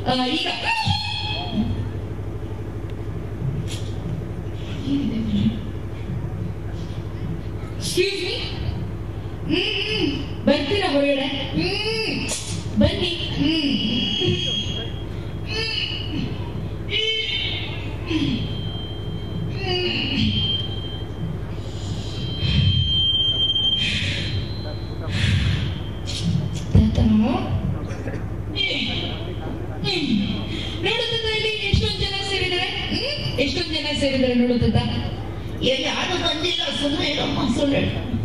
ಈಗ ಬರ್ತೀರಾ ಹೊರಗಡೆ? ಬನ್ನಿ. ನೋಡುತ್ತ ಇಲ್ಲಿ ಎಷ್ಟೊಂದು ಜನ ಸೇರಿದ್ದಾರೆ. ಎಷ್ಟೊಂದು ಜನ ಸೇರಿದ್ದಾರೆ ನೋಡುತ್ತ. ಯಾರು ಬಂದಿಲ್ಲ, ಸುಮ್ಮನೆ ಸುಳ್ಳು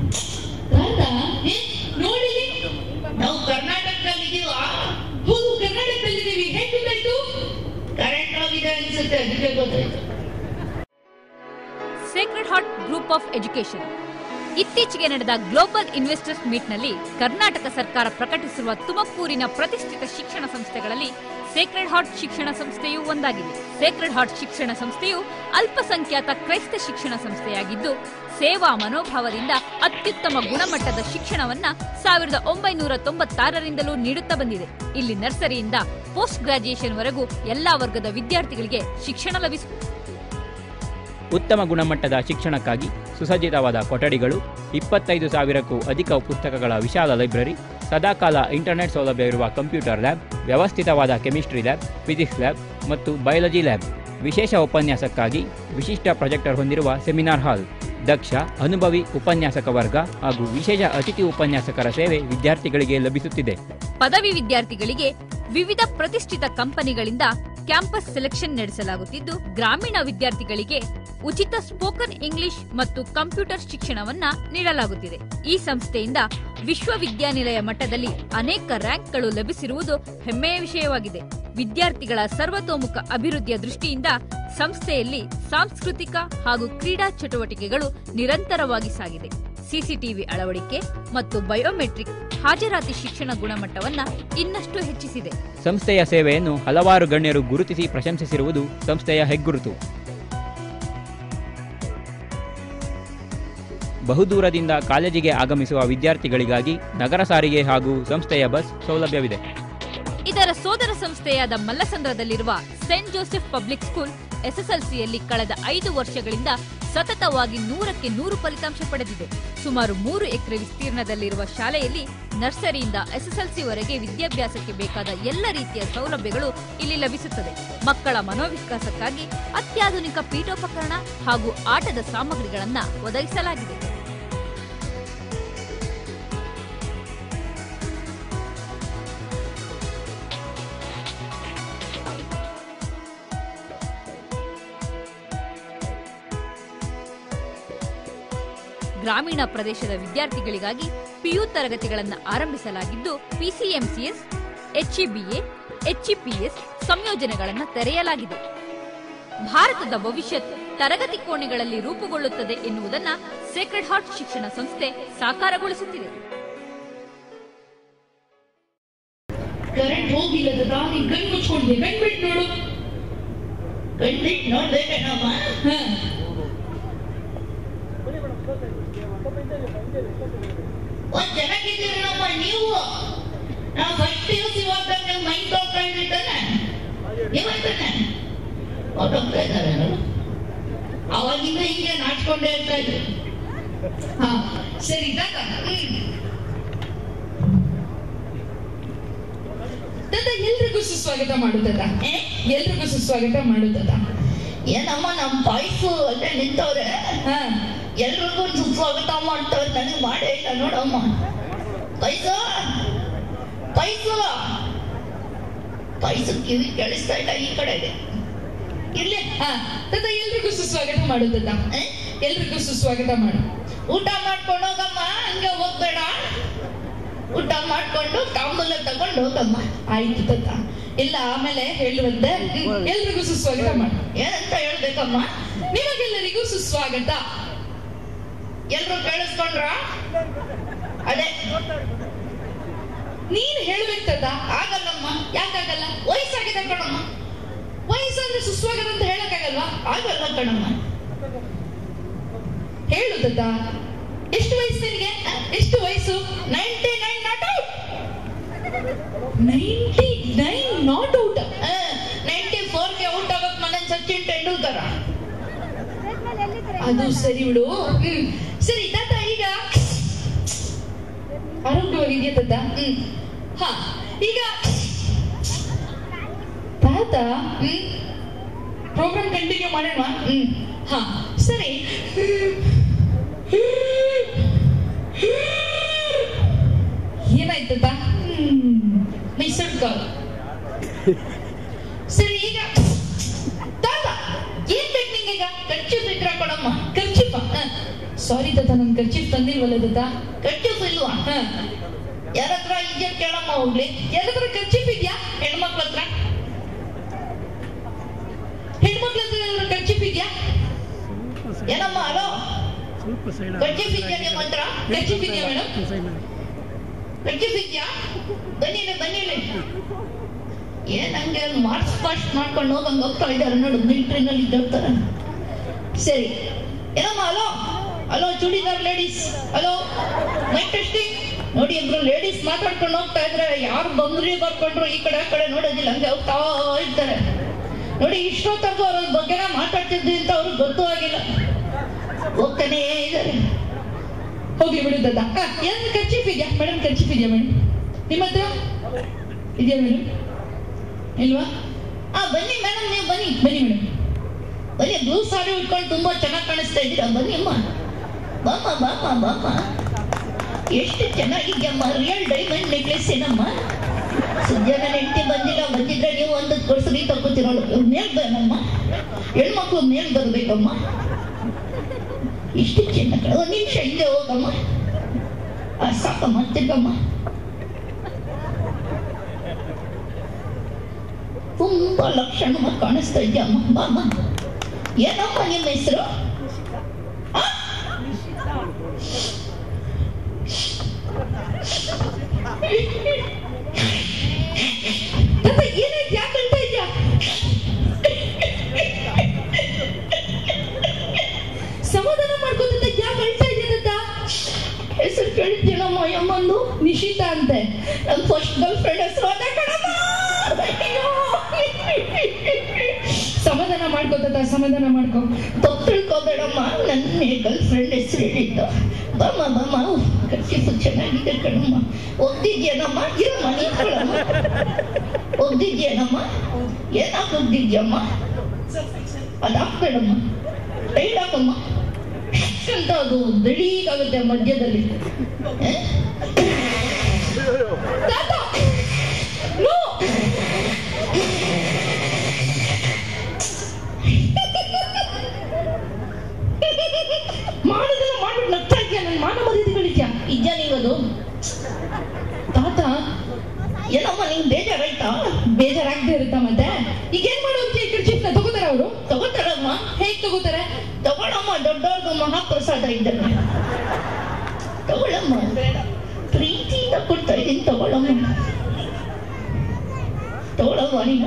ನೋಡಿ. ನಾವು ಕರ್ನಾಟಕದಲ್ಲಿ ಇದೀವ. ಹೌದು, ಕರ್ನಾಟಕದಲ್ಲಿದ್ದೀವಿ. ಹೇಗೆ ಗೊತ್ತಾಯ್ತು? ಕರೆಂಟ್ ಹೋಗಿದೆ ಅನ್ಸುತ್ತೆ, ಅದಕ್ಕೆ ಗೊತ್ತಾಯ್ತು. Sacred Heart Group of Education ಇತ್ತೀಚೆಗೆ ನಡೆದ ಗ್ಲೋಬಲ್ ಇನ್ವೆಸ್ಟರ್ಸ್ ಮೀಟ್ನಲ್ಲಿ ಕರ್ನಾಟಕ ಸರ್ಕಾರ ಪ್ರಕಟಿಸಿರುವ ತುಮಕೂರಿನ ಪ್ರತಿಷ್ಠಿತ ಶಿಕ್ಷಣ ಸಂಸ್ಥೆಗಳಲ್ಲಿ ಸೇಕ್ರೆಡ್ ಹಾರ್ಟ್ ಶಿಕ್ಷಣ ಸಂಸ್ಥೆಯೂ ಒಂದಾಗಿದೆ. ಸೇಕ್ರೆಡ್ ಹಾರ್ಟ್ ಶಿಕ್ಷಣ ಸಂಸ್ಥೆಯು ಅಲ್ಪಸಂಖ್ಯಾತ ಕ್ರೈಸ್ತ ಶಿಕ್ಷಣ ಸಂಸ್ಥೆಯಾಗಿದ್ದು, ಸೇವಾ ಮನೋಭಾವದಿಂದ ಅತ್ಯುತ್ತಮ ಗುಣಮಟ್ಟದ ಶಿಕ್ಷಣವನ್ನ 1996ರಿಂದಲೂ ನೀಡುತ್ತಾ ಬಂದಿದೆ. ಇಲ್ಲಿ ನರ್ಸರಿಯಿಂದ ಪೋಸ್ಟ್ ಗ್ರಾಜುಯೇಷನ್ ವರೆಗೂ ಎಲ್ಲಾ ವರ್ಗದ ವಿದ್ಯಾರ್ಥಿಗಳಿಗೆ ಶಿಕ್ಷಣ ಲಭಿಸುತ್ತದೆ. ಉತ್ತಮ ಗುಣಮಟ್ಟದ ಶಿಕ್ಷಣಕ್ಕಾಗಿ ಸುಸಜ್ಜಿತವಾದ ಕೊಠಡಿಗಳು, 25,000ಕ್ಕೂ ಅಧಿಕ ಪುಸ್ತಕಗಳ ವಿಶಾಲ ಲೈಬ್ರರಿ, ಸದಾಕಾಲ ಇಂಟರ್ನೆಟ್ ಸೌಲಭ್ಯ ಇರುವ ಕಂಪ್ಯೂಟರ್ ಲ್ಯಾಬ್, ವ್ಯವಸ್ಥಿತವಾದ ಕೆಮಿಸ್ಟ್ರಿ ಲ್ಯಾಬ್, ಫಿಸಿಕ್ಸ್ ಲ್ಯಾಬ್ ಮತ್ತು ಬಯಾಲಜಿ ಲ್ಯಾಬ್, ವಿಶೇಷ ಉಪನ್ಯಾಸಕ್ಕಾಗಿ ವಿಶಿಷ್ಟ ಪ್ರೊಜೆಕ್ಟರ್ ಹೊಂದಿರುವ ಸೆಮಿನಾರ್ ಹಾಲ್, ದಕ್ಷ ಅನುಭವಿ ಉಪನ್ಯಾಸಕ ವರ್ಗ ಹಾಗೂ ವಿಶೇಷ ಅತಿಥಿ ಉಪನ್ಯಾಸಕರ ಸೇವೆ ವಿದ್ಯಾರ್ಥಿಗಳಿಗೆ ಲಭಿಸುತ್ತಿದೆ. ಪದವಿ ವಿದ್ಯಾರ್ಥಿಗಳಿಗೆ ವಿವಿಧ ಪ್ರತಿಷ್ಠಿತ ಕಂಪನಿಗಳಿಂದ ಕ್ಯಾಂಪಸ್ ಸೆಲೆಕ್ಷನ್ ನಡೆಸಲಾಗುತ್ತಿದ್ದು, ಗ್ರಾಮೀಣ ವಿದ್ಯಾರ್ಥಿಗಳಿಗೆ ಉಚಿತ ಸ್ಪೋಕನ್ ಇಂಗ್ಲಿಷ್ ಮತ್ತು ಕಂಪ್ಯೂಟರ್ ಶಿಕ್ಷಣವನ್ನ ನೀಡಲಾಗುತ್ತಿದೆ. ಈ ಸಂಸ್ಥೆಯಿಂದ ವಿಶ್ವವಿದ್ಯಾನಿಲಯ ಮಟ್ಟದಲ್ಲಿ ಅನೇಕ ರ್ಯಾಂಕ್ಗಳು ಲಭಿಸಿರುವುದು ಹೆಮ್ಮೆಯ ವಿಷಯವಾಗಿದೆ. ವಿದ್ಯಾರ್ಥಿಗಳ ಸರ್ವತೋಮುಖ ಅಭಿವೃದ್ಧಿಯ ದೃಷ್ಟಿಯಿಂದ ಸಂಸ್ಥೆಯಲ್ಲಿ ಸಾಂಸ್ಕೃತಿಕ ಹಾಗೂ ಕ್ರೀಡಾ ಚಟುವಟಿಕೆಗಳು ನಿರಂತರವಾಗಿ ಸಾಗಿದೆ. ಸಿಸಿಟಿವಿ ಅಳವಡಿಕೆ ಮತ್ತು ಬಯೋಮೆಟ್ರಿಕ್ ಹಾಜರಾತಿ ಶಿಕ್ಷಣ ಗುಣಮಟ್ಟವನ್ನ ಇನ್ನಷ್ಟು ಹೆಚ್ಚಿಸಿದೆ. ಸಂಸ್ಥೆಯ ಸೇವೆಯನ್ನು ಹಲವಾರು ಗಣ್ಯರು ಗುರುತಿಸಿ ಪ್ರಶಂಸಿಸಿರುವುದು ಸಂಸ್ಥೆಯ ಹೆಗ್ಗುರುತು. ಬಹುದೂರದಿಂದ ಕಾಲೇಜಿಗೆ ಆಗಮಿಸುವ ವಿದ್ಯಾರ್ಥಿಗಳಿಗಾಗಿ ನಗರ ಸಾರಿಗೆ ಹಾಗೂ ಸಂಸ್ಥೆಯ ಬಸ್ ಸೌಲಭ್ಯವಿದೆ. ಇದರ ಸೋದರ ಸಂಸ್ಥೆಯಾದ ಮಲ್ಲಸಂದ್ರದಲ್ಲಿರುವ ಸೇಂಟ್ ಜೋಸೆಫ್ ಪಬ್ಲಿಕ್ ಸ್ಕೂಲ್ ಎಸ್ಎಸ್ಎಲ್ಸಿಯಲ್ಲಿ ಕಳೆದ 5 ವರ್ಷಗಳಿಂದ ಸತತವಾಗಿ 100ಕ್ಕೆ 100 ಫಲಿತಾಂಶ ಪಡೆದಿದೆ. ಸುಮಾರು 3 ಎಕರೆ ವಿಸ್ತೀರ್ಣದಲ್ಲಿರುವ ಶಾಲೆಯಲ್ಲಿ ನರ್ಸರಿಯಿಂದ ಎಸ್ಎಸ್ಎಲ್ಸಿವರೆಗೆ ವಿದ್ಯಾಭ್ಯಾಸಕ್ಕೆ ಬೇಕಾದ ಎಲ್ಲ ರೀತಿಯ ಸೌಲಭ್ಯಗಳು ಇಲ್ಲಿ ಲಭಿಸುತ್ತದೆ. ಮಕ್ಕಳ ಮನೋವಿಕಾಸಕ್ಕಾಗಿ ಅತ್ಯಾಧುನಿಕ ಪೀಠೋಪಕರಣ ಹಾಗೂ ಆಟದ ಸಾಮಗ್ರಿಗಳನ್ನು ಒದಗಿಸಲಾಗಿದೆ. ಗ್ರಾಮೀಣ ಪ್ರದೇಶದ ವಿದ್ಯಾರ್ಥಿಗಳಿಗಾಗಿ ಪಿಯು ತರಗತಿಗಳನ್ನು ಆರಂಭಿಸಲಾಗಿದ್ದು, ಪಿಸಿಎಂಸಿಎಸ್, ಎಚ್ಇಬಿಎ, ಎಚ್ಇಪಿಎಸ್ ಸಂಯೋಜನೆಗಳನ್ನು ತೆರೆಯಲಾಗಿದೆ. ಭಾರತದ ಭವಿಷ್ಯತ್ ತರಗತಿ ಕೋಣೆಗಳಲ್ಲಿ ರೂಪುಗೊಳ್ಳುತ್ತದೆ ಎನ್ನುವುದನ್ನ ಸೇಕ್ರೆಡ್ ಹಾರ್ಟ್ ಶಿಕ್ಷಣ ಸಂಸ್ಥೆ ಸಾಕಾರಗೊಳಿಸುತ್ತಿದೆ. ಕರೆಂಟ್ ಹೋಗಿಲ್ಲದ ದಾರಿ ಕಣ್ಣು ಮುಚ್ಕೊಂಡಿದೆ. ಕಣ್ಬಿಟ್ಟು ನೋಡು. ಕಣ್ಬಿಟ್ಟು ನೋಡ್ಬೇಕೇನಮ್ಮ? ಒಂದ್ ಚೆನ್ನಾಗಿದ್ದೀರಮ್ಮ ನೀವು. ನಾವು ಫಸ್ಟ್ ಪಿಯುಸಿ ಓದ್ದಾಗ ಮೈಂಡ್ ತೊಳ್ಕೊಂಡಿದ್ದಾನೆ ಇವತ್ತಾನೆ ಹೊಟ್ಟೋಗ್ತಾ ಇದ್ದಾರೆ. ಅವಾಗಿಂದ ಹಿಂಗೆ ನಾಚ್ಕೊಂಡೇ ಇರ್ತಾ ಇದ್ರು. ಹಾ ಸರಿ ತಾತ. ಎಲ್ರಿಗೂ ಸುಸ್ವಾಗತ ಮಾಡುತ್ತದ. ಎಲ್ರಿಗೂ ಸುಸ್ವಾಗತ ಮಾಡುತ್ತದ. ಏನಮ್ಮ ನಮ್ಮ ಪಾಯ್ಸು ಅಲ್ಲೇ ನಿಂತವ್ರೆ. ಎಲ್ರಿಗೂ ಸುಸ್ವಾಗತ ಮಾಡ್ತವ್ರೆ. ನನಗೆ ಮಾಡೇ ಇಲ್ಲ ನೋಡಮ್ಮ. ಪೈಸು ಪೈಸು ಪೈಸು ಕಿವಿ ಕೇಳಿಸ್ತಾ ಇಲ್ಲ ಈ ಕಡೆಗೆ. ಇರ್ಲಿ. ತದ ಎಲ್ರಿಗೂ ಸುಸ್ವಾಗತ ಮಾಡುತ್ತದ. ಎಲ್ರಿಗೂ ಸುಸ್ವಾಗತ ಮಾಡು. ಊಟ ಮಾಡ್ಕೊಂಡು ಹೋಗಮ್ಮ, ಹಂಗೆ ಹೋಗ್ಬೇಡ. ಊಟ ಮಾಡ್ಕೊಂಡು ತಾಂಬೂಲ ತಗೊಂಡು ಹೋಗಮ್ಮ. ಆಯ್ತು ತತ್ತ. ಇಲ್ಲ ಆಮೇಲೆ ಹೇಳುವಂತೆ ಎಲ್ರಿಗೂ ಸುಸ್ವಾಗತ ಮಾಡು. ಏನಂತ ಹೇಳ್ಬೇಕಮ್ಮ? ನಿಮಗೆಲ್ಲರಿಗೂ ಸುಸ್ವಾಗತ. ಎಲ್ರು ಕೇಳಿಸ್ಕೊಂಡ್ರ? ಅದೇ ನೀನ್ ಹೇಳ್ಬೇಕದ. ಆಗಲ್ಲಮ್ಮ. ಯಾಕಾಗಲ್ಲ? ವಯಸ್ಸಾಗಿದೆ ಕಣಮ್ಮ. ವಯಸ್ಸಂದ್ರೆ ಸುಸ್ವಾಗತ ಅಂತ ಹೇಳಕ್ಕಾಗಲ್ವಾ? ಆಗಲ್ಲ ಕಣಮ್ಮ. ಹೇಳುದದ. ಎಷ್ಟು ವಯಸ್ಸು ನಿನಗೆ? ಎಷ್ಟು ವಯಸ್ಸು? 99 not out. 99 not out. Sachin Tendulkar. ಅದು ಸರಿ ಬಿಡು. ಸರಿ ತಾತ, ಈಗ ಆರೋಗ್ಯವಾಗಿದೆಯಾ ತಾತ? ಹಾ, ಈಗ ತಾತ ಪ್ರೋಗ್ರಾಮ್ ಕಂಟಿನ್ಯೂ ಮಾಡೋಣ. ಹಾ ಸರಿ. ಏನಾಯ್ತದ? Missed call. ಸರಿ, ಈಗ ತಾತ ಏನ್ ಬೇಕು ನಿಂಗೀಗ? ಕರ್ಚೀಫ್ ಇದ್ರ ಕೊಡಮ್ಮ. ಕರ್ಚೀಫ್? ಸಾರಿ ತಾತ, ನನ್ ಕರ್ಚೀಫ್ ತಂದಿಲ್ವಲ್ಲ ತಾತ. ಕರ್ಚೀಫ್ ಇಲ್ವಾ? ಯಾರತ್ರ ಇದೆಯಾ ಕೇಳಮ್ಮ ಹೋಗ್ಲಿ. ಯಾರತ್ರ ಕರ್ಚೀಫ್ ಇದೆಯಾ? ಹೆಣ್ಮಕ್ಳ ಹತ್ರ. ಹೆಣ್ಮಕ್ಳ ಹತ್ರ ಕರ್ಚೀಫ್ ಇದೆಯಾ? ಏನಮ್ಮ? ಹಲೋ, ಕರ್ಚೀಫ್ ಇದೆಯಾ ನಿಮ್ಮ ಹತ್ರ? ಕರ್ಚೀಫ್ ಇದೆಯಾ ಮೇಡಮ್? ಕರ್ಚೀಫ್ ಇದೆಯಾ? ಬನ್ನಿಲೆ ಬನ್ನಿಲೆ. ಏನ್ ಹಂಗೆ ಮಾರ್ಚ್ ಪಾಸ್ಟ್ ಮಾಡ್ಕೊಂಡು ಹೋಗಂಗ ಹೋಗ್ತಾ ಇದ್ದಾರೆ ನೋಡು, ಮಿಲಿಟರಿನಲ್ಲಿ ಇದ್ದೋಗ್ತಾರೆ. ಸರಿ, ಏನಮ್ಮ? Hello hello, churidar ladies. Hello, mike testing. ನೋಡಿ, ಇಬ್ರು ಲೇಡೀಸ್ ಮಾತಾಡ್ಕೊಂಡು ಹೋಗ್ತಾ ಇದ್ರೆ ಯಾರು ಬಂದ್ರಿ ಬರ್ಕೊಂಡ್ರು ಈ ಕಡೆ ಆ ಕಡೆ ನೋಡೋದಿಲ್ಲ, ಹಂಗೆ ಹೋಗ್ತಾ ಇರ್ತಾರೆ ನೋಡಿ. ಇಷ್ಟೊತ್ತರ್ಗು ಅವ್ರ ಬಗ್ಗೆನ ಮಾತಾಡ್ತಿದ್ವಿ ಅಂತ ಅವ್ರಿಗೆ ಗೊತ್ತೂ ಆಗಿಲ್ಲ, ಹೋಗ್ತಾನೇ ಇದ್ದಾರೆ. ಹೋಗ್ಲಿ ಬಿಡುದದ. ಏನ್ ಕರ್ಚೀಫ್ ಇದೆಯಾ ಮೇಡಮ್? ಕರ್ಚೀಫ್ ಇದೆಯಾ ಮೇಡಮ್ ನಿಮ್ಮ ಹತ್ರ? ಇದೆಯಾ ಮೇಡಮ್? ಇಲ್ವಾ? ಬನ್ನಿ ಮೇಡಮ್, ನೀವು ಬನ್ನಿ ಬನ್ನಿ ಮೇಡಮ್, ಬನ್ನಿ. ಬ್ಲೂ ಸಾರಿ ಉಟ್ಕೊಂಡು ತುಂಬಾ ಚೆನ್ನಾಗಿ ಕಾಣಿಸ್ತಾ ಇದ್ದೀರಾ. ಬನ್ನಿ ಅಮ್ಮ, ಬಾಮ ಬಾಮ ಬಾಮ. ಎಷ್ಟು ಚೆನ್ನಾಗಿದ್ಯಮ್ಮ, ರಿಯಲ್ ಡೈಮಂಡ್ ನೆಕ್ಲೆಸ್ ಏನಮ್ಮ? ಸದ್ಯ ನನ್ನ ಹೆಂಡತಿ ಬಂದಿಲ್ಲ, ಬಂದಿದ್ರೆ ನೀವು ಒಂದು ಕೊಡ್ಸರಿ ತಗೋತಿರೋಳು. ಮೇಲ್ ಬೇನಮ್ಮ, ಹೆಣ್ಮಕ್ಳು ಮೇಲ್ ಬರ್ಬೇಕಮ್ಮ. ಇಷ್ಟು ಚೆನ್ನಾಗಿ. ಒಂದು ನಿಮಿಷ ಹಿಂದೆ ಹೋಗಮ್ಮ. ಸಾಕಮ್ಮ, ತಿರ್ಗಮ್ಮ. ತುಂಬಾ ಲಕ್ಷಣವಾಗಿ ಕಾಣಿಸ್ತಾ ಇದ್ಯಮ್ಮ. ಬಾಮ್ಮ. ಏನಮ್ಮ ನಿಮ್ಮ ಹೆಸರು? ಏನಾಯ್ತು? ಯಾಕೆ ಅಳ್ತಾ ಇದ್ಯಾ? ಸಮಾಧಾನ ಮಾಡ್ಕೋತ ಯಾಕೆ ಅಳ್ತಾ ಇದೆಯಾ? ಹೆಸರು ಕೇಳಿದ್ಯೇನಮ್ಮ? ಯಮ್ಮಂದು ನಿಶಿತಾ ಅಂತೆ. ನನ್ನ ಫಸ್ಟ್ ಗರ್ಲ್ ಫ್ರೆಂಡ್ ಹೆಸರು ಅದ ಕಣಮ್ಮ. ಸಮಾಧಾನ ಮಾಡ್ಕೋತ, ಸಮಾಧಾನ ಮಾಡ್ಕೊ. ತಪ್ಪು ತಿಳ್ಕೋಬೇಡಮ್ಮ, ನನ್ನ ಗರ್ಲ್ ಫ್ರೆಂಡ್ ಹೆಸರು ಹೇಳಿದ್ದ. ಬಾಮ ಬಾಮ, ಕರ್ಚೀಫ್ ಚೆನ್ನಾಗಿದೆ ಕಣಮ್ಮ. ಒಗ್ದಿದ್ಯೇನಮ್ಮ? ಇರಮ್ಮ, ನಿಂತ್ಕೊಳ್ಳಮ್ಮ. ಒಗ್ದಿದ್ಯೇನಮ್ಮ? ಏನಾಕ್ ಒಗ್ದಿದ್ಯಮ್ಮ? ಅದಾಕ್ಬೇಡಮ್ಮ, ಟೈಟ್ ಹಾಕಮ್ಮ ಅಂತ. ಅದು ಬೆಳೀಗಾಗುತ್ತೆ ಮಧ್ಯದಲ್ಲಿ. ಮಾಡೋದೆಲ್ಲ ಮಾಡ್ಬಿಟ್ಟು ನಗ್ತಾ ಇದೆಯಾ? ನನ್ನ ಮಾನ ಮರ್ಯಾದೆಗಳಿದ್ಯಾ? ಇದ್ಯಾ ನೀವದು? ತಾತ, ಏನಮ್ಮ ನಿಂಗೆ ಬೇಜಾರಾಯ್ತಾ? ಬೇಜಾರಾಗದೆ ಇರುತ್ತಾ ಮತ್ತೆ? ಈಗ ಏನ್ ಮಾಡೋಕೆ? ಕರ್ಚೀಫ್ನ ತಗೋತಾರ ಅವರು? ತಗೋತಾರಮ್ಮ. ಹೇಗ್ ತಗೋತಾರೆ? ತಗೊಳಮ್ಮ, ದೊಡ್ಡವ್ರದ್ದು ಮಹಾಪ್ರಸಾದ ಇದ್ದರೆ ತಗೊಳಮ್ಮ. ಪ್ರೀತಿಯಿಂದ ಕೊಡ್ತಾ ಇದೀನಿ, ತಗೊಳಮ್ಮ. ತಗೊಳಮ್ಮ ನೀನು.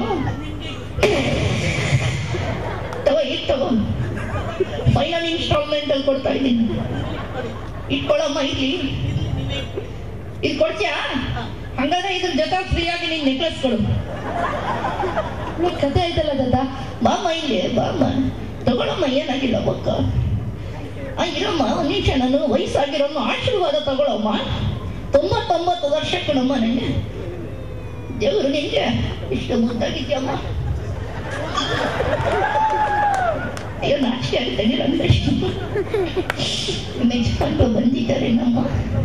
ತಗೋ, ಫೈನಲ್ ಇನ್ಸ್ಟಾಲ್ಮೆಂಟ್ ಅಲ್ಲಿ ಕೊಡ್ತಾ ಇದ್ದೀನಿ. ಇಟ್ಕೊಳ್ಳಮ್ಮ. ಇಲ್ಲಿ ಇದು ಕೊಡ್ತೀಯಾ? ಹಂಗಾದ್ರೆ ಇದ್ರ ಜೊತೆ ಫ್ರೀ ಆಗಿ ನೀನ್ ನೆಕ್ಲೆಸ್ ಕೊಡು. ಕತೆ ಆಯ್ತಲ್ಲ ದಾದ. ಬಾಮ ಇಲ್ಲಿ, ಬಾಮ ತಗೊಳಮ್ಮ, ಏನಾಗಿಲ್ಲ ಬಕ್ಕ. ಇರಮ್ಮ, ಒಂದ್ ನಿಮಿಷ. ನಾನು ವಯಸ್ಸಾಗಿರೋನು ಆಶೀರ್ವಾದ ತಗೊಳಮ್ಮ. 99 ವರ್ಷ ಕಣಮ್ಮ ನನಗೆ. ದೇವರು ನಿಂಗೆ ಇಷ್ಟು ಮುದ್ದಾಗಿದ್ಯಮ್ಮ. ಅಯ್ಯೋ, ನಾಚಿಕೆ ಆಗ್ತಾನೆ ಅಂದ್ರೆ. ಮೆಚ್ಕೊಂಡು ಬಂದಿದ್ದಾರೆ ನಮ್ಮ.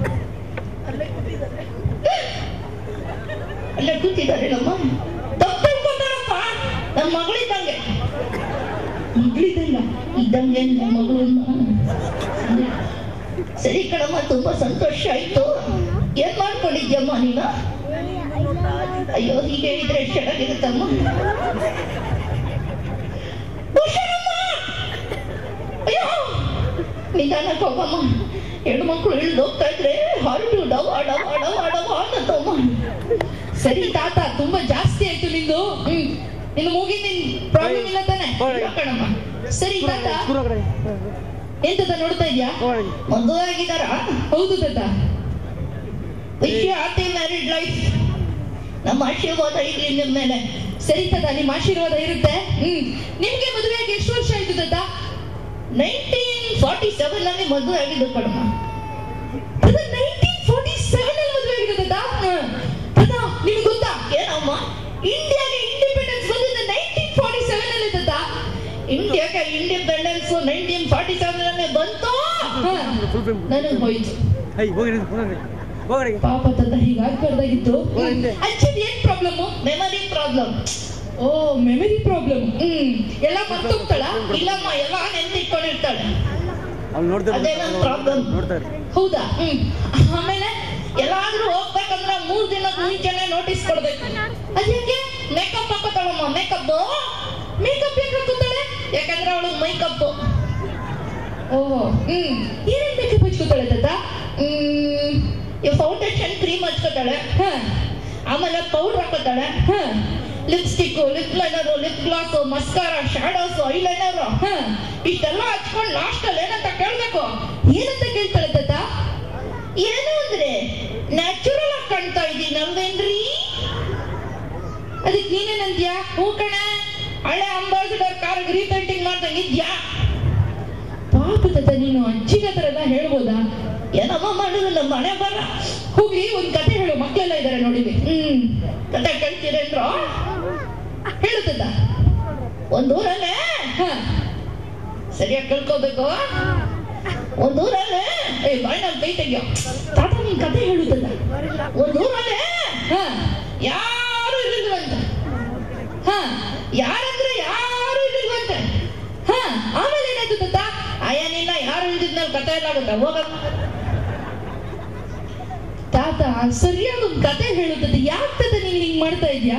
ಅಲ್ಲೇ ಕೂತಿದ್ದಾರೆ ನಮ್ಮ. ತಪ್ಪು ತಿಳ್ಕೊತಾರಪ್ಪ. ನನ್ನ ಮಗಳಿದ್ದಂಗೆ. ಮಗಳಿದ್ದಂಗ ಇದ್ದಂಗೆ ನನ್ನ ಮಗಳು. ಸರಿ ಕಣಮ್ಮ, ತುಂಬಾ ಸಂತೋಷ ಆಯ್ತು. ಏನ್ ಮಾಡ್ಕೊಂಡಿದ್ಯಮ್ಮ ನೀನು? ಅಯ್ಯೋ, ಹೀಗೆ ಹೇಳಿದ್ರೆ ಚೆನ್ನಾಗಿರುತ್ತಮ್ಮ. ಅಯ್ಯೋ, ನಿಧಾನಕ್ಕೆ ಹೋಗಮ್ಮ. ಹೆಣ್ಮಕ್ಳು ಇಳಿದು ಹೋಗ್ತಾ ಇದ್ರೆ ಹಾರ್ಟು ಡವ ಡವ ಡವ ಡವ ಅನ್ನತ್ತಮ್ಮ. ಸರಿ ತಾತ, ತುಂಬಾ ಜಾಸ್ತಿ ಆಯ್ತು ನಿಂದು. ನಿನ್ನ ಮೂಗಿನ ಪ್ರಾಬ್ಲಮ್ ಇಲ್ಲ ತಾನೆ? ಕಣಮ್ಮ. ಸರಿ ತಾತ, ಎಂತದ ನೋಡ್ತಾ ಇದ್ಯಾ? ಮದುವೆ ಆಗಿದಾರ? ಹೌದು ತಾತ. Wish you happy married life. ನಮ್ಮ ಆಶೀರ್ವಾದ ಇರ್ಲಿ ನಿಮ್ಮ ಮೇಲೆ. ಸರಿ ತಾತ, ನಿಮ್ಮ ಆಶೀರ್ವಾದ ಇರುತ್ತೆ. ನಿಮ್ಗೆ ಮದುವೆ 1947 ನಲ್ಲಿ ಮದುವೆ ಆಗಿದ್ದು ಕಣಮ್ಮ. 1947 ನಲ್ಲಿ ಮದುವೆ ಆಗಿದ್ದು ತಾತ. ನಿಮ್ಗೆ ಗೊತ್ತಾ ಏನಮ್ಮ, ಇಂಡಿಯಾಗೆ ಇಂಡಿಪೆಂಡೆನ್ಸ್ ಬಂದಿದ್ದು 1947 ನಲ್ಲಿ ತಾತ. ಇಂಡಿಯಾಗೆ ಇಂಡಿಪೆಂಡೆನ್ಸ್ 1947 ನಲ್ಲಿ ಬಂತು, ನನಗೆ ಹೋಯ್ತು. ಪಾಪ ತಾತ, ಹೀಗಾಗ್ಬಾರ್ದಾಗಿತ್ತು. ಆಕ್ಚುಲಿ ಏನ್ ಪ್ರಾಬ್ಲಮ್? Memory problem. ಓ, ಮೆಮರಿ ಪ್ರಾಬ್ಲಮ್. ಎಲ್ಲ ಮರ್ತೋಗ್ತಾಳ? ಇಲ್ಲಮ್ಮ, ಎಲ್ಲ ನೆನ್ಪಿಟ್ಕೊಂಡಿರ್ತಾಳೆ. ಅದೇ ನನ್ನ ಪ್ರಾಬ್ಲಮ್. ಹೌದಾ? ಆಮೇಲೆ ಎಲ್ಲಾದ್ರೂ ಹೋಗ್ಬೇಕಂದ್ರೆ 3 ದಿನದ ಮುಂಚೆನೆ ನೋಟಿಸ್ ಕೊಡ್ಬೇಕು. ಅದಕ್ಕೆ ಮೇಕಪ್ ಹಾಕೋತಾಳಮ್ಮ. ಮೇಕಪ್ ಯಾಕೆ ಹಾಕೋತಾಳೆ? ಯಾಕಂದ್ರೆ ಅವಳು ಮೈಕಪ್. ಓಹೋ, ಏನೇನ್ ಮೇಕಪ್ ಹಚ್ಕೋತಾಳೆ ತಾತ? ಫೌಂಡೇಶನ್ ಕ್ರೀಮ್ ಹಚ್ಕೋತಾಳೆ, ಆಮೇಲೆ ಪೌಡರ್ ಹಾಕೋತಾಳೆ, lipstick, lip liner, lip gloss, mascara, shadows, eyeliner, ಇಷ್ಟೆಲ್ಲ ಹಚ್ಕೊಂಡು ಲಾಸ್ಟ್ ಅಲ್ಲಿ ಏನಂತ ಕೇಳ್ಬೇಕು. ಏನಂತ ಕೇಳ್ತಾಳೆ ತಾತ? ಏನು ಅಂದ್ರೆ ನ್ಯಾಚುರಲ್ ಆಗಿ ಕಾಣ್ತಾ ಇದೀನಲ್ವೇನ್ರಿ? ಅದಕ್ಕೆ ನೀನೇನಂದ್ಯಾ? ಹೂ ಕಣ, ಹಳೆ ಅಂಬಾಸಿಡರ್ ಕಾರ್ ರೀಪೇಂಟಿಂಗ್ ಮಾಡ್ದಂಗಿದ್ಯಾ. ಪಾಪ ತಾತ, ನೀನು ಅಜ್ಜಿನ ಹತ್ರ ಎಲ್ಲ ಹೇಳ್ಬೋದಾ? ಏನಮ್ಮ ಮಾಡಿದ್ರು ನಮ್ಮ ಮನೆ ಬರ. ಹೋಗ್ಲಿ, ಒಂದ್ ಕತೆ ಹೇಳು, ಮಕ್ಕಳೆಲ್ಲ ಇದಾರೆ ನೋಡಿವಿ. ಕತೆ ಕೇಳ್ತೀರೇನ್ರೋ? ಹೇಳುತ್ತದ. ಒಂದೂರಲ್ಲೇ ಸರಿಯಾಗಿ ಕೇಳ್ಕೋಬೇಕು. ಒಂದೂರಲ್ಲೇ ಬಾಯ್ನಲ್ಲಿ ಕೈ ತೆಗಿಯೋ ತಾತ, ನೀನ್ ಕತೆ ಹೇಳುತ್ತದ. ಒಂದೂರಲ್ಲೇ ಯಾರು ಇರಲಿಲ್ವಂತೆ. ಯಾರಂದ್ರೆ ಯಾರು ಇರಲಿಲ್ವಂತೆ. ಆಮೇಲೆ ಏನಾಯ್ತು ತಾತ? ಅಯ್ಯನಿಲ್ಲ, ಯಾರು ಇಲ್ದಿದ್ಮೇಲೆ ಕತೆ ಎಲ್ಲ ಆಗುತ್ತ. ಹೋಗ ತಾತ, ಸರಿಯಾಗಿ ಒಂದು ಕತೆ ಹೇಳುತ್ತದೆ. ಯಾಕೆ ತಾತ ನೀನ್ ಹಿಂಗ್ ಮಾಡ್ತಾ ಇದ್ಯಾ?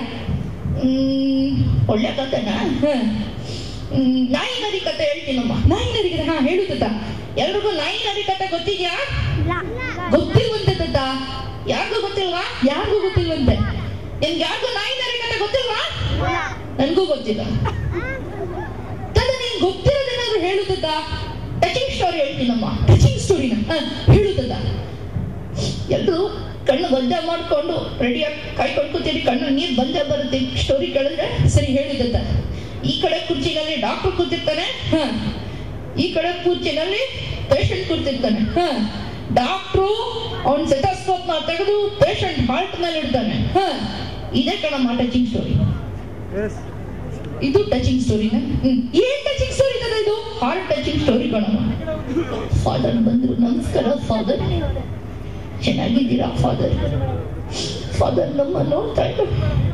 ಒಳ್ಳೆ ಕತೆನಾ? ನಾಯಿ ನರಿ ಕತೆ ಹೇಳ್ತೀನಮ್ಮ. ನಾಯಿ ನರಿ ಕತೆ ಹೇಳು ತಾತ. ಎಲ್ರಿಗೂ ನಾಯಿ ನರಿ ಕತೆ ಗೊತ್ತಿದ್ಯಾ? ಗೊತ್ತಿಲ್ವಂತೆ ತಾತ. ಯಾರಿಗೂ ಗೊತ್ತಿಲ್ವಾ? ಯಾರಿಗೂ ಗೊತ್ತಿಲ್ವಂತೆ. ನಿಮ್ಗೆ ಯಾರಿಗೂ ನಾಯಿ ನರಿ ಕತೆ ಗೊತ್ತಿಲ್ವಾ? ನನ್ಗೂ ಗೊತ್ತಿಲ್ಲ ತಾತ. ನೀನ್ ಗೊತ್ತಿರೋದೇನಾದ್ರು ಹೇಳು ತಾತ. ಟಚಿಂಗ್ ಸ್ಟೋರಿ ಹೇಳ್ತೀನಮ್ಮ. ಟಚಿಂಗ್ ಸ್ಟೋರಿನ ಹೇಳು ತಾತ. ಎಲ್ರು ಕಣ್ಣು ಬಂದೆ ಮಾಡ್ಕೊಂಡು ರೆಡಿಯಾಗಿ ಕಾಯ್ಕೊಂಡು ಕೂತೀರಿ, ಕಣ್ಣು ನೀರು ಬಂದೇ ಬರುತ್ತೆ ಸ್ಟೋರಿ ಕೇಳಿದ್ರೆ. ಸರಿ, ಹೇಳಿದ್ದ. ಈ ಕಡೆ ಕುರ್ಚಿನಲ್ಲಿ ಡಾಕ್ಟರ್ ಕೂತಿರ್ತಾನೆ, ಈ ಕಡೆ ಕುರ್ಚಿನಲ್ಲಿ ಪೇಷಂಟ್ ಕೂತಿರ್ತಾನೆ. ಡಾಕ್ಟ್ರು ಅವನ್ ಸೆಟೋಸ್ಕೋಪ್ ನ ತೆಗೆದು ಪೇಷಂಟ್ ಹಾರ್ಟ್ ಮೇಲೆ ಇಡ್ತಾನೆ. ಇದೇ ಕಣಮ್ಮ ಟಚಿಂಗ್ ಸ್ಟೋರಿ. ಇದು ಟಚಿಂಗ್ ಸ್ಟೋರಿನ. ಏನ್ ಟಚಿಂಗ್ ಸ್ಟೋರಿ ತರ ಇದು? ಹಾರ್ಟ್ ಟಚಿಂಗ್ ಸ್ಟೋರಿ ಕಣಮ್ಮ. ಫಾದರ್ ಬಂದ್ರು. ನಮಸ್ಕಾರ ಫಾದರ್, ಚೆನ್ನಾಗಿದ್ದೀರಾ ಫಾದರ್? ಫಾದರ್ ನಮ್ಮ ನೋಡ್ತಾ ಇದ್ರು.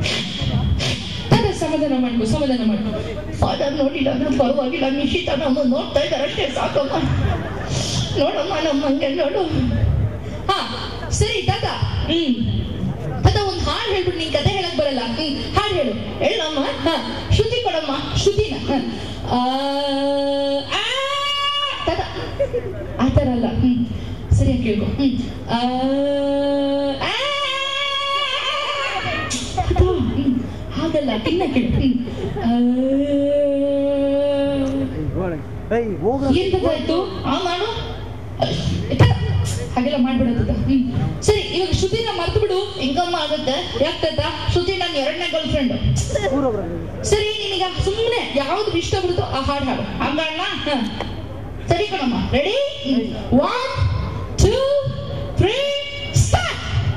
ಸಮಾಧಾನ ಮಾಡ್ಕೊ, ಸಮಾಧಾನ ಮಾಡ್ಕೊ. ಫಾದರ್ ನೋಡಿಲ್ಲ, ನಮ್ಮ ಪರವಾಗಿಲ್ಲ, ನಿಶ್ಚಿತ ನಮ್ಮ ನೋಡ್ತಾ ಇದ್ದಾರೆ ಅಷ್ಟೇ, ಸಾಕಮ್ಮ. ನೋಡಮ್ಮ, ನಮ್ಮಂಗೆ ನೋಡು. ಸರಿ ತಾತ. ತಾತ, ಒಂದ್ ಹಾಡು ಹೇಳ್ಬಿಟ್ಟು. ನೀನ್ ಕತೆ ಹೇಳಕ್ ಬರಲ್ಲ. ಹಾಡು ಹೇಳು. ಹೇಳಮ್ಮ. ಶ್ರುತಿ ಕೊಡಮ್ಮ, ಶ್ರುತಿನ. ತಾತ, ಆತರ ಅಲ್ಲ. ಸರಿಯಾಗಿ ಕೇಳ್ಕೊ. ಹಾಗಲ್ಲ, ಇನ್ನ ಕೇಳು. ಏನ್ ಗೊತ್ತಾಯ್ತು? ಮಾಡು. ಹಾಗೆಲ್ಲ ಮಾಡ್ಬಿಡೋದ. ಸರಿ, ಇವಾಗ ಶ್ರುತಿನ ಮರ್ತು ಬಿಡು. ಹಿಂಗಮ್ಮ ಆಗುತ್ತೆ. ಯಾಕತ್ತ? ಶ್ರುತಿ ನನ್ನ 2ನೇ ಗರ್ಲ್ ಫ್ರೆಂಡ್. ಸರಿ, ನಿನಗ ಸುಮ್ಮನೆ ಯಾವ್ದು ಇಷ್ಟ ಬಿಡುತ್ತೋ ಆ ಹಾಡು ಹಾಡು. ಹಂಗಣ್ಣ? ಸರಿ ಕಣಮ್ಮ. ರೆಡಿ? 1 2 3 ಸ್ಟಾರ್ಟ್.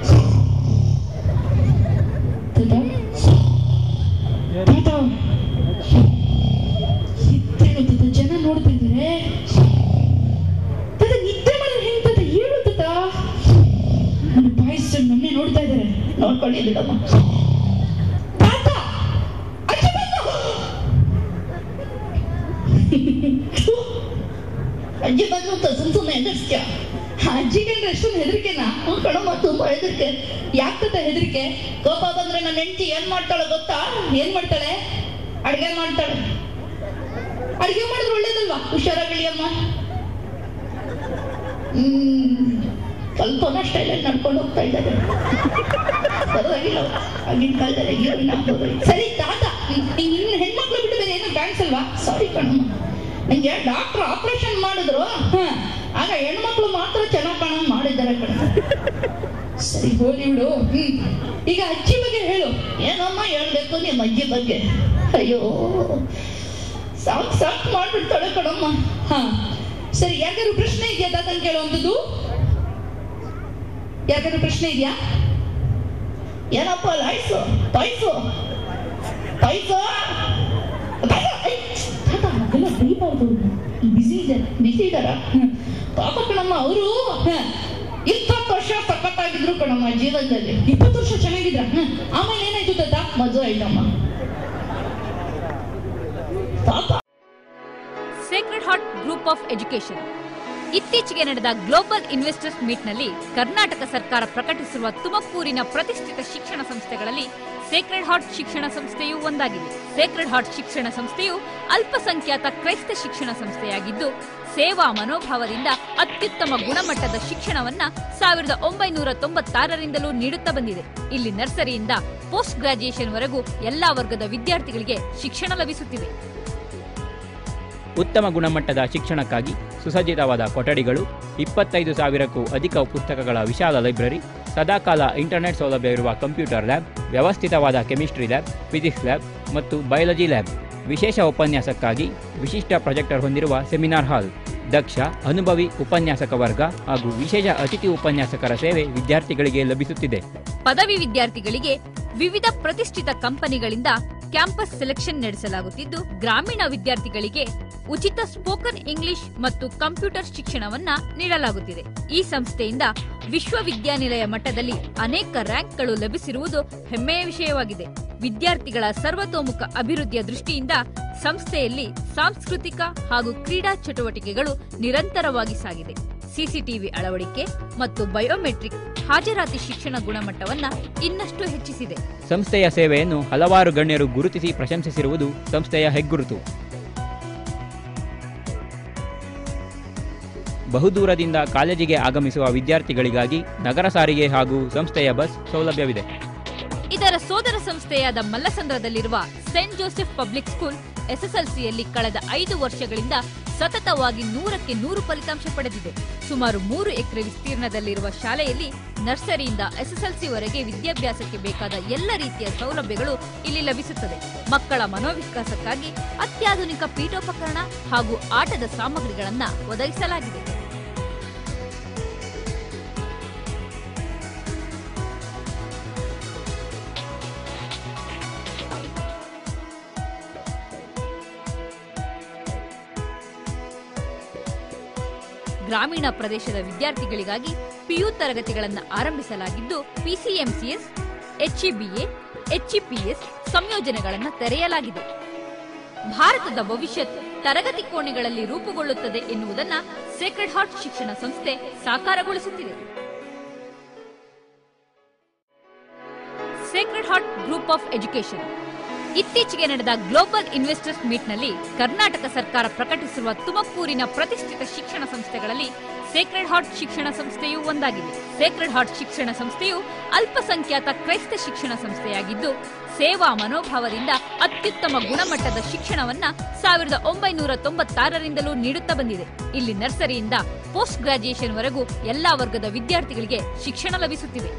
ಜನ ನೋಡ್ತಾ ಇದ್ದಾರೆ. ನಿದ್ದೆ ಮಾಡಿದ್ರೆ ಹೆಂಗ್ ತಾತ? ಹೇಳು ತಾತ. ನನ್ನ ಬಾಯ್ಸ್ ನನ್ನೇ ನೋಡ್ತಾ ಇದ್ದಾರೆ. ನೋಡ್ಕೊಳ್ಳಿ ಬಿಡಮ್ಮ. ತಾತ, ಅಜ್ಜಿ ಬಂದು. ಅಜ್ಜಿ ಬಂದು ಅಂತ ಸುಮ್ಮನೆ ಹೆದರ್ಸ್ತ್ಯ. ಅಜ್ಜಿಗೆ ಅಂದ್ರೆ ಎಷ್ಟೊಂದು ಹೆದರಿಕೆನಾ? ಕಣಮ್ಮ, ತುಂಬಾ ಹೆದರಿಕೆ. ಯಾಕತ್ತ ಹೆದರಿಕೆ? ಕೋಪ ಬಂದ್ರೆ ನನ್ನ ಹೆಂಡತಿ ಏನ್ ಮಾಡ್ತಾಳೆ ಗೊತ್ತಾ? ಏನ್ ಮಾಡ್ತಾಳೆ? ಅಡ್ಗೆ ಮಾಡ್ತಾಳೆ. ಅಡ್ಗೆ ಮಾಡಿದ್ರೆ ಒಳ್ಳೇದಲ್ವಾ? ಹುಷಾರಾಗಲಿ ಅಮ್ಮ. ಕಲ್ಪನಾ ಸ್ಟೈಲಲ್ಲಿ ನಡ್ಕೊಂಡು ಹೋಗ್ತಾ ಇದ್ದಾರೆ. ಪರವಾಗಿಲ್ಲ, ಆಗಿನ ಕಾಲದಲ್ಲಿ ಹೀರೋಯಿನ್ ಆಗ್ಬೋದು. ಸರಿ ತಾತ, ಇನ್ನು ಹೆಣ್ಮಕ್ಳು ಬಿಟ್ಟು ಬೇರೆ ಏನೋ ಕಾಣಿಸಲ್ವಾ? ಸಾರಿ ಕಣಮ್ಮ, ನಿಂಗೆ ಡಾಕ್ಟರ್ ಆಪರೇಷನ್ ಮಾಡಿದ್ರು, ಆಗ ಹೆಣ್ಮಕ್ಳು ಮಾತ್ರ ಚೆನ್ನಾಗಿ ಕಾಣಂಗ್ ಮಾಡಿದ್ದಾರೆ ಕಣ. ಸರಿ, ಹೋಗಿ ಬಿಡು. ಈಗ ಅಜ್ಜಿ ಬಗ್ಗೆ ಹೇಳು. ಏನಮ್ಮ ಹೇಳ್ಬೇಕು ನಿಮ್ಮ ಅಜ್ಜಿ ಬಗ್ಗೆ? ಅಯ್ಯೋ, ಸಾಕ್ ಮಾಡ್ಬಿಡ್ತಾಳೆ ಕಣಮ್ಮ. ಹಾ ಸರಿ, ಯಾರಿಗಾರು ಪ್ರಶ್ನೆ ಇದೆಯಾ ದಾದನ್ ಕೇಳುವಂಥದ್ದು? ಯಾರಿಗಾರು ಪ್ರಶ್ನೆ ಇದೆಯಾ? ಏನಪ್ಪ ಲಾಯ್ಸು ಪಾಯ್ಸು ಪಾಯ್ಸು ಬಿಸಿ ಇದಾರ ಪಾಪ ಕಣಮ್ಮ. ಅವರು 20 ವರ್ಷ ಸಖತ್ತಾಗಿದ್ರು ಕಣಮ್ಮ ಜೀವನದಲ್ಲಿ. 20 ವರ್ಷ ಚೆನ್ನಾಗಿದ್ರ. ಆಮೇಲೆ ಏನಾಯ್ತು ತಾತ? ಮದುವೆ ಆಯ್ತಮ್ಮ ಪಾಪ. Sacred Heart Group of Education ಇತ್ತೀಚೆಗೆ ನಡೆದ ಗ್ಲೋಬಲ್ ಇನ್ವೆಸ್ಟರ್ಸ್ ಮೀಟ್ನಲ್ಲಿ ಕರ್ನಾಟಕ ಸರ್ಕಾರ ಪ್ರಕಟಿಸಿರುವ ತುಮಕೂರಿನ ಪ್ರತಿಷ್ಠಿತ ಶಿಕ್ಷಣ ಸಂಸ್ಥೆಗಳಲ್ಲಿ ಸೇಕ್ರೆಡ್ ಹಾರ್ಟ್ ಶಿಕ್ಷಣ ಸಂಸ್ಥೆಯೂ ಒಂದಾಗಿದೆ. ಸೇಕ್ರೆಡ್ ಹಾರ್ಟ್ ಶಿಕ್ಷಣ ಸಂಸ್ಥೆಯು ಅಲ್ಪಸಂಖ್ಯಾತ ಕ್ರೈಸ್ತ ಶಿಕ್ಷಣ ಸಂಸ್ಥೆಯಾಗಿದ್ದು, ಸೇವಾ ಮನೋಭಾವದಿಂದ ಅತ್ಯುತ್ತಮ ಗುಣಮಟ್ಟದ ಶಿಕ್ಷಣವನ್ನ 1996ರಿಂದಲೂ ನೀಡುತ್ತಾ ಬಂದಿದೆ. ಇಲ್ಲಿ ನರ್ಸರಿಯಿಂದ ಪೋಸ್ಟ್ ಗ್ರಾಜುಯೇಷನ್ ವರೆಗೂ ಎಲ್ಲಾ ವರ್ಗದ ವಿದ್ಯಾರ್ಥಿಗಳಿಗೆ ಶಿಕ್ಷಣ ಲಭಿಸುತ್ತಿದೆ. ಉತ್ತಮ ಗುಣಮಟ್ಟದ ಶಿಕ್ಷಣಕ್ಕಾಗಿ ಸುಸಜ್ಜಿತವಾದ ಕೊಠಡಿಗಳು, 25,000ಕ್ಕೂ ಅಧಿಕ ಪುಸ್ತಕಗಳ ವಿಶಾಲ ಲೈಬ್ರರಿ, ಸದಾಕಾಲ ಇಂಟರ್ನೆಟ್ ಸೌಲಭ್ಯ ಇರುವ ಕಂಪ್ಯೂಟರ್ ಲ್ಯಾಬ್, ವ್ಯವಸ್ಥಿತವಾದ ಕೆಮಿಸ್ಟ್ರಿ ಲ್ಯಾಬ್, ಫಿಸಿಕ್ಸ್ ಲ್ಯಾಬ್ ಮತ್ತು ಬಯಾಲಜಿ ಲ್ಯಾಬ್, ವಿಶೇಷ ಉಪನ್ಯಾಸಕ್ಕಾಗಿ ವಿಶಿಷ್ಟ ಪ್ರೊಜೆಕ್ಟರ್ ಹೊಂದಿರುವ ಸೆಮಿನಾರ್ ಹಾಲ್, ದಕ್ಷ ಅನುಭವಿ ಉಪನ್ಯಾಸಕ ವರ್ಗ ಹಾಗೂ ವಿಶೇಷ ಅತಿಥಿ ಉಪನ್ಯಾಸಕರ ಸೇವೆ ವಿದ್ಯಾರ್ಥಿಗಳಿಗೆ ಲಭಿಸುತ್ತಿದೆ. ಪದವಿ ವಿದ್ಯಾರ್ಥಿಗಳಿಗೆ ವಿವಿಧ ಪ್ರತಿಷ್ಠಿತ ಕಂಪನಿಗಳಿಂದ ಕ್ಯಾಂಪಸ್ ಸೆಲೆಕ್ಷನ್ ನಡೆಸಲಾಗುತ್ತಿದ್ದು, ಗ್ರಾಮೀಣ ವಿದ್ಯಾರ್ಥಿಗಳಿಗೆ ಉಚಿತ ಸ್ಪೋಕನ್ ಇಂಗ್ಲಿಷ್ ಮತ್ತು ಕಂಪ್ಯೂಟರ್ ಶಿಕ್ಷಣವನ್ನ ನೀಡಲಾಗುತ್ತಿದೆ. ಈ ಸಂಸ್ಥೆಯಿಂದ ವಿಶ್ವವಿದ್ಯಾನಿಲಯ ಮಟ್ಟದಲ್ಲಿ ಅನೇಕ ರ್ಯಾಂಕ್ಗಳು ಲಭಿಸಿರುವುದು ಹೆಮ್ಮೆಯ ವಿಷಯವಾಗಿದೆ. ವಿದ್ಯಾರ್ಥಿಗಳ ಸರ್ವತೋಮುಖ ಅಭಿವೃದ್ಧಿಯ ದೃಷ್ಟಿಯಿಂದ ಸಂಸ್ಥೆಯಲ್ಲಿ ಸಾಂಸ್ಕೃತಿಕ ಹಾಗೂ ಕ್ರೀಡಾ ಚಟುವಟಿಕೆಗಳು ನಿರಂತರವಾಗಿ ಸಾಗಿದೆ. ಸಿಸಿಟಿವಿ ಅಳವಡಿಕೆ ಮತ್ತು ಬಯೋಮೆಟ್ರಿಕ್ ಹಾಜರಾತಿ ಶಿಕ್ಷಣ ಗುಣಮಟ್ಟವನ್ನ ಇನ್ನಷ್ಟು ಹೆಚ್ಚಿಸಿದೆ. ಸಂಸ್ಥೆಯ ಸೇವೆಯನ್ನು ಹಲವಾರು ಗಣ್ಯರು ಗುರುತಿಸಿ ಪ್ರಶಂಸಿಸಿರುವುದು ಸಂಸ್ಥೆಯ ಹೆಗ್ಗುರುತು. ಬಹುದೂರದಿಂದ ಕಾಲೇಜಿಗೆ ಆಗಮಿಸುವ ವಿದ್ಯಾರ್ಥಿಗಳಿಗಾಗಿ ನಗರ ಸಾರಿಗೆ ಹಾಗೂ ಸಂಸ್ಥೆಯ ಬಸ್ ಸೌಲಭ್ಯವಿದೆ. ಇದರ ಸೋದರ ಸಂಸ್ಥೆಯಾದ ಮಲ್ಲಸಂದ್ರದಲ್ಲಿರುವ ಸೆಂಟ್ ಜೋಸೆಫ್ ಪಬ್ಲಿಕ್ ಸ್ಕೂಲ್ ಎಸ್ಎಸ್ಎಲ್ಸಿಯಲ್ಲಿ ಕಳೆದ 5 ವರ್ಷಗಳಿಂದ ಸತತವಾಗಿ 100ಕ್ಕೆ 100 ಫಲಿತಾಂಶ ಪಡೆದಿದೆ. ಸುಮಾರು 3 ಎಕರೆ ವಿಸ್ತೀರ್ಣದಲ್ಲಿರುವ ಶಾಲೆಯಲ್ಲಿ ನರ್ಸರಿಯಿಂದ ಎಸ್ಎಸ್ಎಲ್ಸಿವರೆಗೆ ವಿದ್ಯಾಭ್ಯಾಸಕ್ಕೆ ಬೇಕಾದ ಎಲ್ಲ ರೀತಿಯ ಸೌಲಭ್ಯಗಳು ಇಲ್ಲಿ ಲಭಿಸುತ್ತದೆ. ಮಕ್ಕಳ ಮನೋವಿಕಾಸಕ್ಕಾಗಿ ಅತ್ಯಾಧುನಿಕ ಪೀಠೋಪಕರಣ ಹಾಗೂ ಆಟದ ಸಾಮಗ್ರಿಗಳನ್ನು ಒದಗಿಸಲಾಗಿದೆ. ಗ್ರಾಮೀಣ ಪ್ರದೇಶದ ವಿದ್ಯಾರ್ಥಿಗಳಿಗಾಗಿ ಪಿಯು ತರಗತಿಗಳನ್ನು ಆರಂಭಿಸಲಾಗಿದ್ದು, ಪಿಸಿಎಂಸಿಎಸ್, ಎಚ್ಇಬಿಎ, ಎಚ್ಇಪಿಎಸ್ ಸಂಯೋಜನೆಗಳನ್ನು ತೆರೆಯಲಾಗಿದೆ. ಭಾರತದ ಭವಿಷ್ಯತ್ ತರಗತಿ ಕೋಣೆಗಳಲ್ಲಿ ರೂಪುಗೊಳ್ಳುತ್ತದೆ ಎನ್ನುವುದನ್ನು ಸೇಕ್ರೆಡ್ ಹಾರ್ಟ್ ಶಿಕ್ಷಣ ಸಂಸ್ಥೆ ಸಾಕಾರಗೊಳಿಸುತ್ತಿದೆ. Sacred Heart Group of Education ಇತ್ತೀಚೆಗೆ ನಡೆದ ಗ್ಲೋಬಲ್ ಇನ್ವೆಸ್ಟರ್ಸ್ ಮೀಟ್ನಲ್ಲಿ ಕರ್ನಾಟಕ ಸರ್ಕಾರ ಪ್ರಕಟಿಸಿರುವ ತುಮಕೂರಿನ ಪ್ರತಿಷ್ಠಿತ ಶಿಕ್ಷಣ ಸಂಸ್ಥೆಗಳಲ್ಲಿ ಸೇಕ್ರೆಡ್ ಹಾರ್ಟ್ ಶಿಕ್ಷಣ ಸಂಸ್ಥೆಯೂ ಒಂದಾಗಿದೆ. ಸೇಕ್ರೆಡ್ ಹಾರ್ಟ್ ಶಿಕ್ಷಣ ಸಂಸ್ಥೆಯು ಅಲ್ಪಸಂಖ್ಯಾತ ಕ್ರೈಸ್ತ ಶಿಕ್ಷಣ ಸಂಸ್ಥೆಯಾಗಿದ್ದು, ಸೇವಾ ಮನೋಭಾವದಿಂದ ಅತ್ಯುತ್ತಮ ಗುಣಮಟ್ಟದ ಶಿಕ್ಷಣವನ್ನ 1996ರಿಂದಲೂ ನೀಡುತ್ತಾ ಬಂದಿದೆ. ಇಲ್ಲಿ ನರ್ಸರಿಯಿಂದ ಪೋಸ್ಟ್ ಗ್ರಾಜುಯೇಷನ್ ವರೆಗೂ ಎಲ್ಲಾ ವರ್ಗದ ವಿದ್ಯಾರ್ಥಿಗಳಿಗೆ ಶಿಕ್ಷಣ ಲಭಿಸುತ್ತಿದೆ.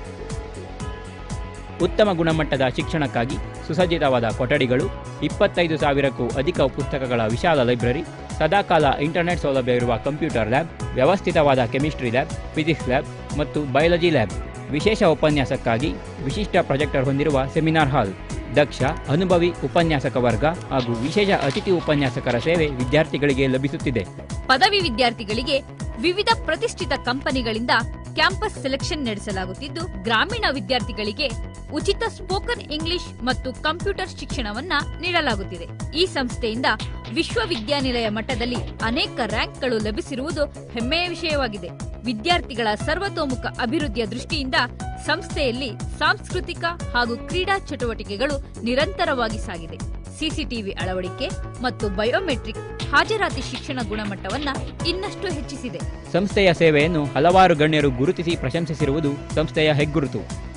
ಉತ್ತಮ ಗುಣಮಟ್ಟದ ಶಿಕ್ಷಣಕ್ಕಾಗಿ ಸುಸಜ್ಜಿತವಾದ ಕೊಠಡಿಗಳು, 25,000ಕ್ಕೂ ಅಧಿಕ ಪುಸ್ತಕಗಳ ವಿಶಾಲ ಲೈಬ್ರರಿ, ಸದಾಕಾಲ ಇಂಟರ್ನೆಟ್ ಸೌಲಭ್ಯ ಇರುವ ಕಂಪ್ಯೂಟರ್ ಲ್ಯಾಬ್, ವ್ಯವಸ್ಥಿತವಾದ ಕೆಮಿಸ್ಟ್ರಿ ಲ್ಯಾಬ್, ಫಿಸಿಕ್ಸ್ ಲ್ಯಾಬ್ ಮತ್ತು ಬಯಾಲಜಿ ಲ್ಯಾಬ್, ವಿಶೇಷ ಉಪನ್ಯಾಸಕ್ಕಾಗಿ ವಿಶಿಷ್ಟ ಪ್ರೊಜೆಕ್ಟರ್ ಹೊಂದಿರುವ ಸೆಮಿನಾರ್ ಹಾಲ್, ದಕ್ಷ ಅನುಭವಿ ಉಪನ್ಯಾಸಕ ವರ್ಗ ಹಾಗೂ ವಿಶೇಷ ಅತಿಥಿ ಉಪನ್ಯಾಸಕರ ಸೇವೆ ವಿದ್ಯಾರ್ಥಿಗಳಿಗೆ ಲಭಿಸುತ್ತಿದೆ. ಪದವಿ ವಿದ್ಯಾರ್ಥಿಗಳಿಗೆ ವಿವಿಧ ಪ್ರತಿಷ್ಠಿತ ಕಂಪನಿಗಳಿಂದ ಕ್ಯಾಂಪಸ್ ಸೆಲೆಕ್ಷನ್ ನಡೆಸಲಾಗುತ್ತಿದ್ದು, ಗ್ರಾಮೀಣ ವಿದ್ಯಾರ್ಥಿಗಳಿಗೆ ಉಚಿತ ಸ್ಪೋಕನ್ ಇಂಗ್ಲಿಷ್ ಮತ್ತು ಕಂಪ್ಯೂಟರ್ ಶಿಕ್ಷಣವನ್ನ ನೀಡಲಾಗುತ್ತಿದೆ. ಈ ಸಂಸ್ಥೆಯಿಂದ ವಿಶ್ವವಿದ್ಯಾನಿಲಯ ಮಟ್ಟದಲ್ಲಿ ಅನೇಕ ರ್ಯಾಂಕ್ಗಳು ಲಭಿಸಿರುವುದು ಹೆಮ್ಮೆಯ ವಿಷಯವಾಗಿದೆ. ವಿದ್ಯಾರ್ಥಿಗಳ ಸರ್ವತೋಮುಖ ಅಭಿವೃದ್ಧಿಯ ದೃಷ್ಟಿಯಿಂದ ಸಂಸ್ಥೆಯಲ್ಲಿ ಸಾಂಸ್ಕೃತಿಕ ಹಾಗೂ ಕ್ರೀಡಾ ಚಟುವಟಿಕೆಗಳು ನಿರಂತರವಾಗಿ ಸಾಗಿದೆ. ಸಿಸಿಟಿವಿ ಅಳವಡಿಕೆ ಮತ್ತು ಬಯೋಮೆಟ್ರಿಕ್ ಹಾಜರಾತಿ ಶಿಕ್ಷಣ ಗುಣಮಟ್ಟವನ್ನ ಇನ್ನಷ್ಟು ಹೆಚ್ಚಿಸಿದೆ. ಸಂಸ್ಥೆಯ ಸೇವೆಯನ್ನು ಹಲವಾರು ಗಣ್ಯರು ಗುರುತಿಸಿ ಪ್ರಶಂಸಿಸಿರುವುದು ಸಂಸ್ಥೆಯ ಹೆಗ್ಗುರುತು.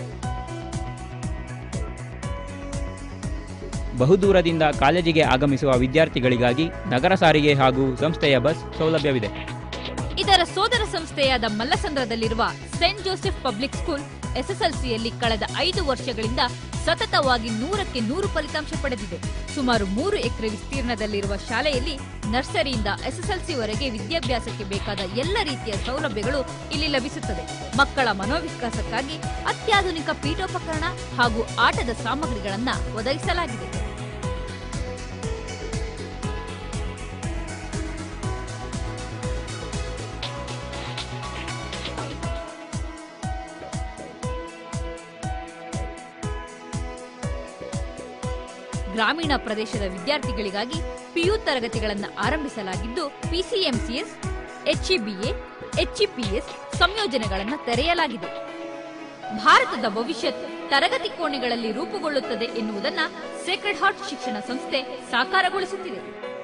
ಬಹುದೂರದಿಂದ ಕಾಲೇಜಿಗೆ ಆಗಮಿಸುವ ವಿದ್ಯಾರ್ಥಿಗಳಿಗಾಗಿ ನಗರ ಸಾರಿಗೆ ಹಾಗೂ ಸಂಸ್ಥೆಯ ಬಸ್ ಸೌಲಭ್ಯವಿದೆ. ಇದರ ಸೋದರ ಸಂಸ್ಥೆಯಾದ ಮಲ್ಲಸಂದ್ರದಲ್ಲಿರುವ ಸೆಂಟ್ ಜೋಸೆಫ್ ಪಬ್ಲಿಕ್ ಸ್ಕೂಲ್ ಎಸ್ಎಸ್ಎಲ್ಸಿಯಲ್ಲಿ ಕಳೆದ 5 ವರ್ಷಗಳಿಂದ ಸತತವಾಗಿ 100ಕ್ಕೆ 100 ಫಲಿತಾಂಶ ಪಡೆದಿದೆ. ಸುಮಾರು 3 ಎಕರೆ ವಿಸ್ತೀರ್ಣದಲ್ಲಿರುವ ಶಾಲೆಯಲ್ಲಿ ನರ್ಸರಿಯಿಂದ ಎಸ್ಎಸ್ಎಲ್ಸಿವರೆಗೆ ವಿದ್ಯಾಭ್ಯಾಸಕ್ಕೆ ಬೇಕಾದ ಎಲ್ಲ ರೀತಿಯ ಸೌಲಭ್ಯಗಳು ಇಲ್ಲಿ ಲಭಿಸುತ್ತದೆ. ಮಕ್ಕಳ ಮನೋವಿಕಾಸಕ್ಕಾಗಿ ಅತ್ಯಾಧುನಿಕ ಪೀಠೋಪಕರಣ ಹಾಗೂ ಆಟದ ಸಾಮಗ್ರಿಗಳನ್ನು ಒದಗಿಸಲಾಗಿದೆ. ಗ್ರಾಮೀಣ ಪ್ರದೇಶದ ವಿದ್ಯಾರ್ಥಿಗಳಿಗಾಗಿ ಪಿಯು ತರಗತಿಗಳನ್ನು ಆರಂಭಿಸಲಾಗಿದ್ದು, ಪಿಸಿಎಂಸಿಎಸ್, ಎಚ್ಇಬಿಎ, ಎಚ್ಇಪಿಎಸ್ ಸಂಯೋಜನೆಗಳನ್ನು ತೆರೆಯಲಾಗಿದೆ. ಭಾರತದ ಭವಿಷ್ಯತ್ ತರಗತಿ ಕೋಣೆಗಳಲ್ಲಿ ರೂಪುಗೊಳ್ಳುತ್ತದೆ ಎನ್ನುವುದನ್ನು ಸೇಕ್ರೆಡ್ ಹಾರ್ಟ್ ಶಿಕ್ಷಣ ಸಂಸ್ಥೆ ಸಾಕಾರಗೊಳಿಸುತ್ತಿದೆ.